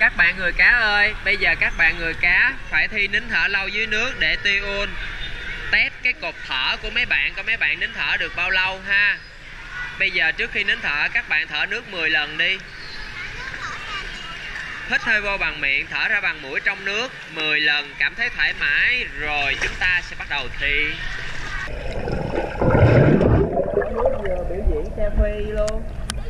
Các bạn người cá ơi, bây giờ các bạn người cá phải thi nín thở lâu dưới nước để Ti-un test cái cột thở của mấy bạn, coi mấy bạn nín thở được bao lâu ha. Bây giờ trước khi nín thở các bạn thở nước 10 lần đi. Hít hơi vô bằng miệng, thở ra bằng mũi trong nước 10 lần, cảm thấy thoải mái rồi chúng ta sẽ bắt đầu thi. Vừa biểu diễn selfie luôn.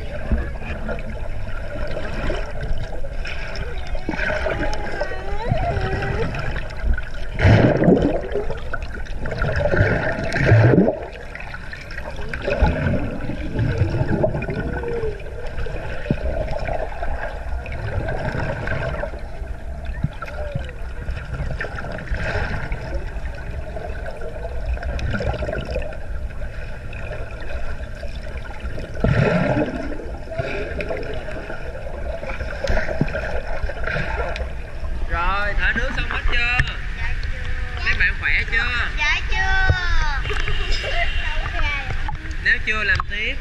Rồi, thở nước xong hết chưa? Dạ chưa. Mấy bạn khỏe chưa? Dạ chưa. Nếu chưa làm tiếp.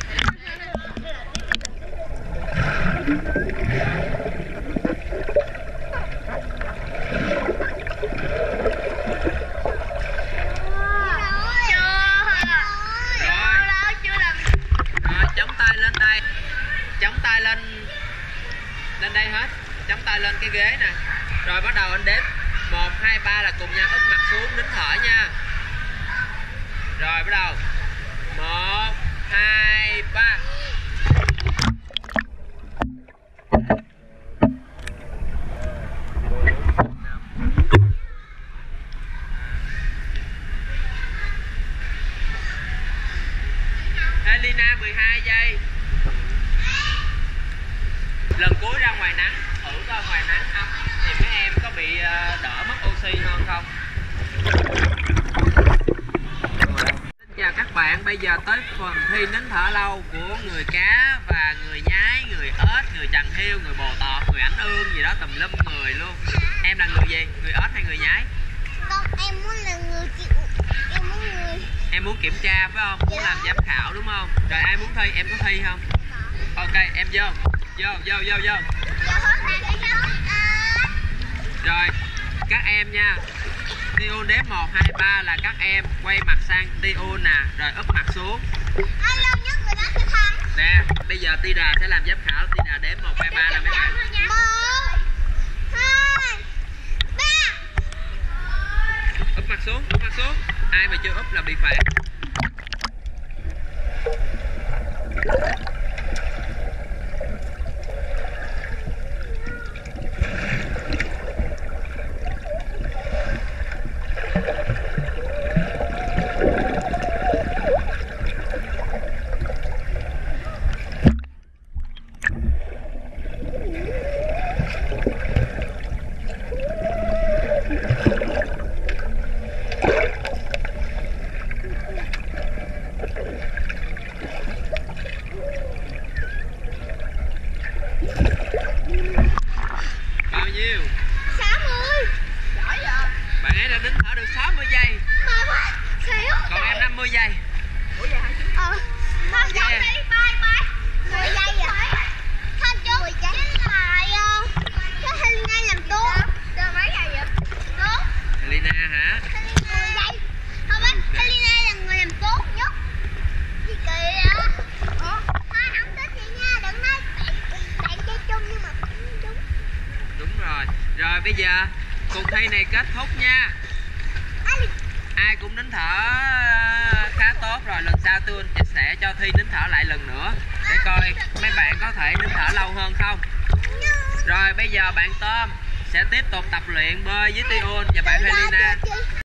Chống tay lên đây. Chống tay lên đây hết. Chống tay lên cái ghế nè. Rồi bắt đầu anh đếm 1, 2, 3 là cùng nhau úp mặt xuống nín thở nha. Rồi bắt đầu 1, 2, 3. Elina 12 giây. Lần cuối ra ngoài nắng, thử coi ngoài nắng ấm thì mấy em có bị đỡ mất oxy hơn không? Xin chào các bạn, bây giờ tới phần thi nín thở lâu của người cá và người nhái, người ếch, người chằn hiêu, người bồ tọt, người ảnh ương gì đó tùm lum người luôn. Em là người gì? Người ếch hay người nhái? Không, em muốn là người chịu. Em muốn kiểm tra phải không? Muốn làm giám khảo đúng không? Rồi ai muốn thi? Em có thi không? Ok, em vô. Vô. Rồi, các em nha. Ti-un đếm 1, 2, 3 là các em quay mặt sang Ti-un nè, rồi úp mặt xuống. Ai lâu nhất người đó sẽ thắng. Nè, bây giờ Ti-đà sẽ làm giám khảo. Ti-đà đếm 1, 2, 3 là mấy bạn. 1, 2, 3. Úp mặt xuống. Ai mà chưa úp là bị phạt. Bao nhiêu? 60. Giỏi vậy. Bạn ấy đã nín thở được 60 giây. Còn em 50 giây. Ủa vậy hả chú? Thôi Yeah. đi, bye. 10 giây à? Thôi chú, với lại cái Helena làm tốt. Rồi mấy giây vậy? Tốt. Elina hả? 10 giây. Thôi bác, Helena là người làm tốt nhất. Gì kỳ vậy? Thôi không thích chị nha, đừng nói bạn chơi chung nhưng mà không đúng. Đúng rồi. Rồi bây giờ cuộc thi này kết thúc nha. Ai cũng nín thở khá tốt rồi. Lần sau tôi sẽ cho thi nín thở lại lần nữa để coi mấy bạn có thể nín thở lâu hơn không. Rồi bây giờ bạn Tôm sẽ tiếp tục tập luyện bơi với Ti-un và bạn Helena.